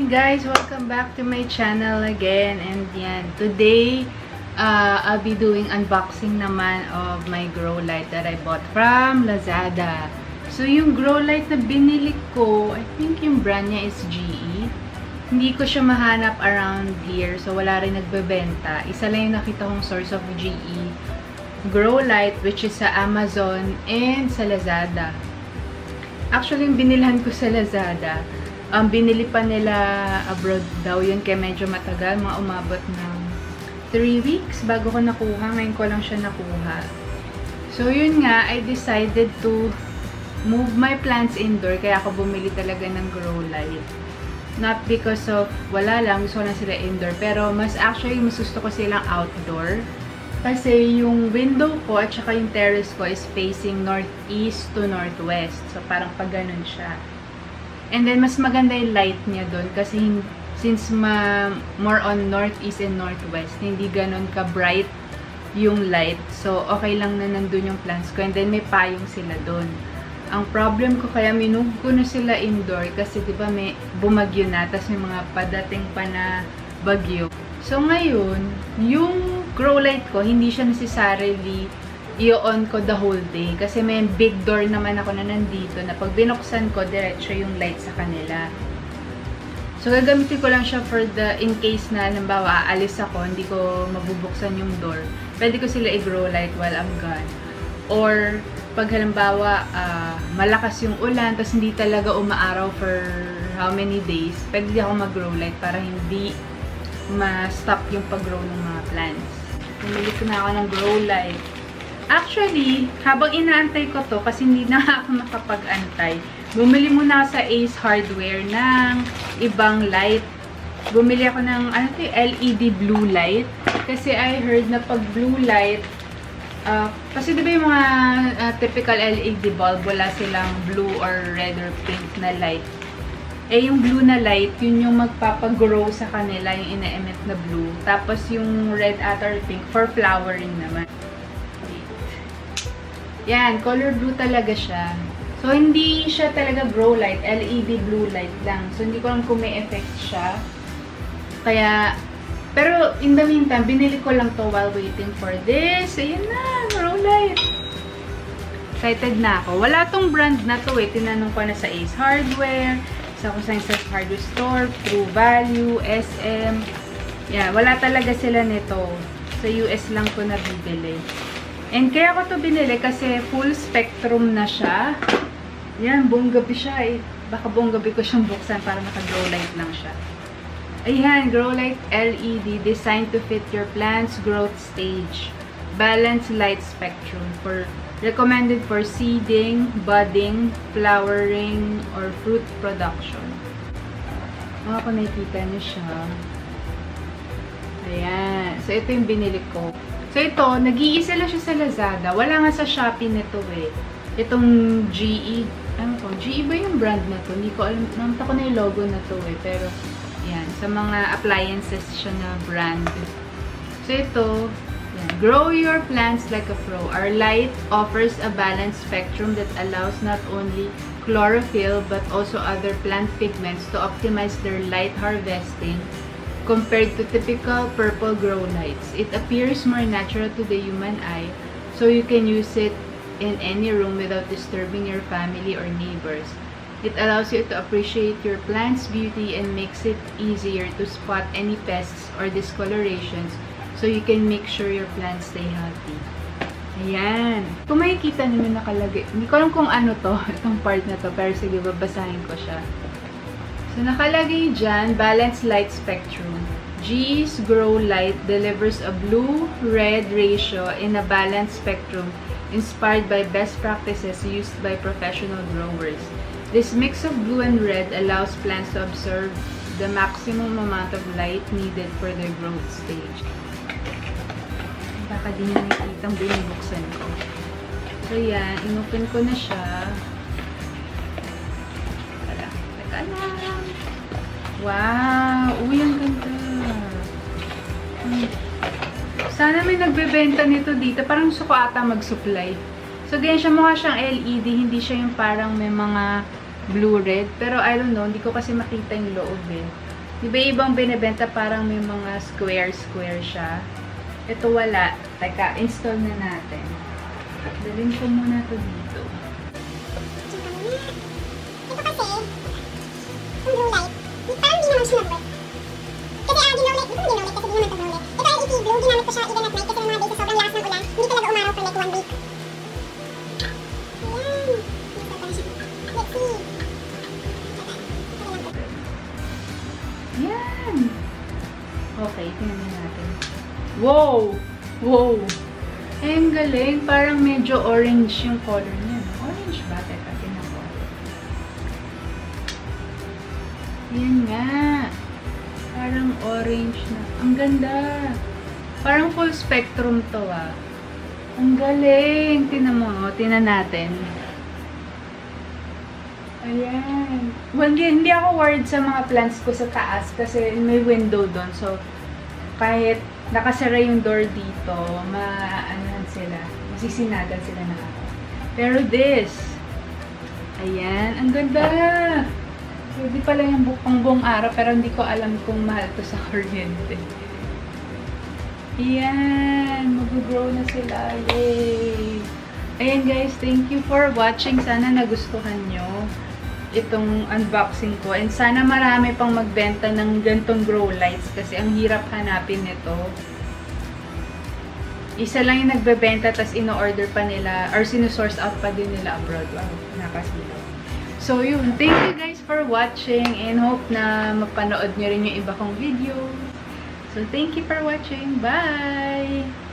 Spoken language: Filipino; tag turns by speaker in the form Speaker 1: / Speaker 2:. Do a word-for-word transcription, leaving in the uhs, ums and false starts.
Speaker 1: morning guys! Welcome back to my channel again. And yan, today uh, I'll be doing unboxing naman of my grow light that I bought from Lazada. So yung grow light na binili ko, I think yung brand niya is G E. Hindi ko siya mahanap around here, so wala rin nagbebenta. Isa lang yung nakita kong source of G E grow light, which is sa Amazon and sa Lazada. Actually, yung binilhan ko sa Lazada, Um, binili pa nila abroad daw yun, kaya medyo matagal, mga umabot ng three weeks bago ko nakuha. Ngayon ko lang siya nakuha. So, yun nga, I decided to move my plants indoor, kaya ako bumili talaga ng grow light. Not because of, wala lang, gusto ko lang sila indoor, pero mas actually, mas gusto ko silang outdoor. Kasi yung window ko at saka yung terrace ko is facing northeast to northwest. So, parang pag ganun siya. And then, mas maganda yung light niya doon kasi since ma more on northeast and northwest, hindi ganun ka-bright yung light. So, okay lang na nandun yung plants ko. And then, may payong sila doon. Ang problem ko kaya, minug ko na sila indoor kasi diba may bumagyo na, tapos may mga padating pa na bagyo. So, ngayon, yung grow light ko, hindi siya necessarily i-on ko the whole day. Kasi may big door naman ako na nandito na pag binuksan ko, diretso yung light sa kanila. So, gagamitin ko lang siya for the, in case na, halimbawa, aalis ako, hindi ko mabubuksan yung door. Pwede ko sila i-grow light while I'm gone. Or, pag halimbawa, uh, malakas yung ulan, tapos hindi talaga umaaraw for how many days, pwede ako mag-grow light para hindi ma-stop yung pag-grow ng mga plants. Pumili ko na ako ng grow light. Actually, habang inaantay ko to, kasi hindi na ako makapag-antay, bumili muna ako sa Ace Hardware ng ibang light. Bumili ako ng, ano to, L E D blue light. Kasi I heard na pag blue light, uh, kasi diba yung mga uh, typical L E D bulb, wala silang blue or red or pink na light. Eh, yung blue na light, yun yung magpapagrow sa kanila, yung ina-emit na blue. Tapos yung red at or pink, for flowering naman. Yan, color blue talaga siya. So, hindi siya talaga grow light, L E D blue light lang. So, hindi ko lang kung may effect siya. Kaya, pero in the meantime, binili ko lang to while waiting for this. Ayan na, grow light. Excited na ako. Wala tong brand na to eh. Tinanong ko na sa Ace Hardware, sa Kusang-Sas Hardware Store, True Value, S M. Yan, wala talaga sila nito. Sa U S lang ko nabibili. And kaya ko to binili kasi full spectrum na siya. Yan, buong gabi siya eh. Baka buong gabi ko siyang buksan para naka-grow light lang siya. Ayan, grow light L E D designed to fit your plant's growth stage. Balanced light spectrum for recommended for seeding, budding, flowering, or fruit production. Mga ko nakikita niyo siya. Ayan. So, ito yung binili ko. So, ito, nag-iisa lang siya sa Lazada. Wala nga sa Shopee nito eh. Itong G E. Ano to? G E ba yung brand na to? Hindi ko alam. Namta ko na yung logo na to eh. Pero, yan. Sa mga appliances siya na brand. So, ito, yan. Grow your plants like a pro. Our light offers a balanced spectrum that allows not only chlorophyll but also other plant pigments to optimize their light harvesting compared to typical purple grow lights. It appears more natural to the human eye, so you can use it in any room without disturbing your family or neighbors. It allows you to appreciate your plant's beauty and makes it easier to spot any pests or discolorations, so you can make sure your plants stay healthy. Ayan. Kung makikita nyo nakalagay, hindi ko alam kung ano to, itong part na to, pero sige, babasahin ko siya. So, nakalagay dyan, balanced light spectrum. G E's grow light delivers a blue-red ratio in a balanced spectrum inspired by best practices used by professional growers. This mix of blue and red allows plants to absorb the maximum amount of light needed for their growth stage. Baka din yung nakikitang binubuksan ko. So, yan. Inopen ko na siya. Teka, teka lang. Wow! Uy, ang ganda. Hmm. Sana may nagbebenta nito dito. Parang gusto ko ata mag-supply. So, ganyan siya. Mukha siyang L E D. Hindi siya yung parang may mga blue-red. Pero, I don't know. Hindi ko kasi makita yung loob eh. Diba ibang binibenta parang may mga square-square siya. Ito wala. Teka, install na natin. Dalhin ko muna to dito.
Speaker 2: Ito kasi, yung blue light, parang di naman siya nag-work. Kasi ah, ginawlit, di ko ginawlit kasi di naman ito-gnawlit. Ito ay E T glue, ginamit ko siya even at night kasi mga days sa sobrang lakas ng ulan, hindi talaga umaraw for like one week. Ayan. Let's see.
Speaker 1: Yan! Okay, tingnan natin. Wow! Wow! Eh, ang galing. Parang medyo orange yung color niya. Orange ba? Teka, tingnan ko. Yan nga. Parang orange na. Ang ganda. Parang full spectrum to ah. Ang galing. Tingnan mo. Tingnan natin. Ayan. Well, hindi, hindi ako worried sa mga plants ko sa taas kasi may window doon. So, kahit nakasara yung door dito, ma-anuhan sila. Masisinagan sila na ako. Pero this, ayan. Ang ganda! Pwede pala yung bukang buong araw pero hindi ko alam kung mahal to sa kuryente. Ayan. Mag-grow na sila. Yay! Ayan guys, thank you for watching. Sana nagustuhan nyo itong unboxing ko. And sana marami pang magbenta ng gantong grow lights kasi ang hirap hanapin nito. Isa lang yung nagbebenta tas ino-order pa nila or sinusource out pa din nila abroad. Wow, nakasilaw. So yun, thank you guys for watching and hope na mapanood nyo rin yung iba kong video. So thank you for watching. Bye!